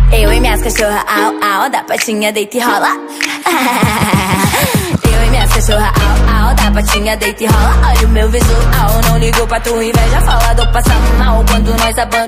Eu e minhas cachorras, au, au, da patinha deita e rola. Eu e minhas cachorras, au, au, da patinha deita e rola. Olha o meu visual, não ligo pra tua inveja, fala do passar mal quando nós abandonamos.